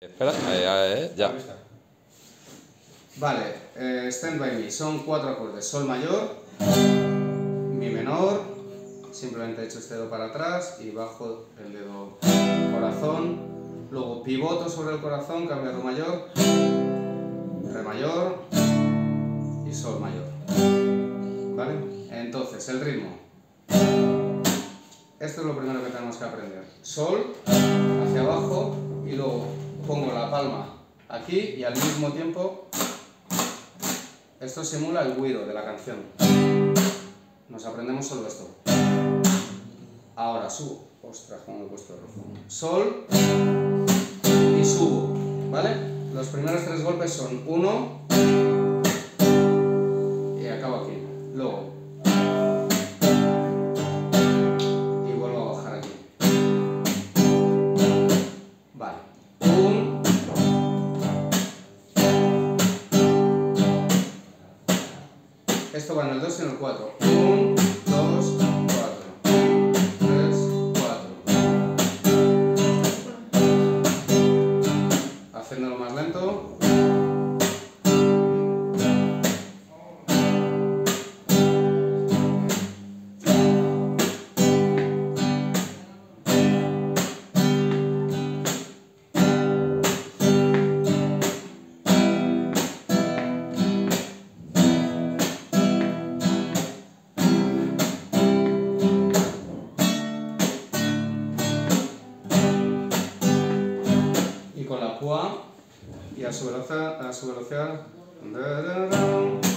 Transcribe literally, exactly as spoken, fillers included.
Espera, eh, eh, ya. Vale, eh, Stand By Me, son cuatro acordes: Sol mayor, Mi menor, simplemente echo este dedo para atrás y bajo el dedo corazón, luego pivoto sobre el corazón, cambio a Do mayor, Re mayor y Sol mayor. ¿Vale? Entonces, el ritmo. Esto es lo primero que tenemos que aprender. Sol, hacia abajo, y luego pongo la palma aquí y al mismo tiempo esto simula el güiro de la canción. Nos aprendemos solo esto. Ahora subo. Ostras, cómo me he puesto el rojo. Sol y subo, ¿vale? Los primeros tres golpes son uno y acabo aquí. Luego y vuelvo a bajar aquí. Vale. Un, esto va en el dos y en el cuatro. uno, dos, cuatro. tres, cuatro. Haciéndolo más lento. Y con la púa y a su velocidad, a su velocidad.